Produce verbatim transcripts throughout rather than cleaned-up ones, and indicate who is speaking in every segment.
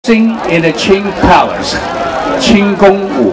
Speaker 1: Sing in the Qing Palace, 清宫舞。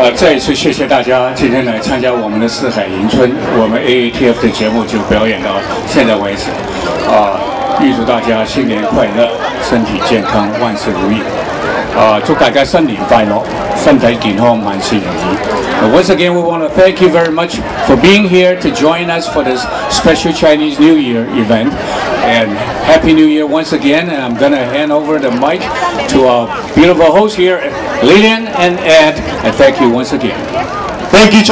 Speaker 1: 呃，再一次谢谢大家今天来参加我们的四海迎春，我们 A A T F 的节目就表演到现在为止。啊、呃，预祝大家新年快乐，身体健康，万事如意。啊、呃，祝大家新年快樂，身體健康，萬事如意。Once again, we want to thank you very much for being here to join us for this special Chinese New Year event. And Happy New Year once again. And I'm going to hand over the mic to our beautiful hosts here, Lillian and Ed. And thank you once again.
Speaker 2: Thank you.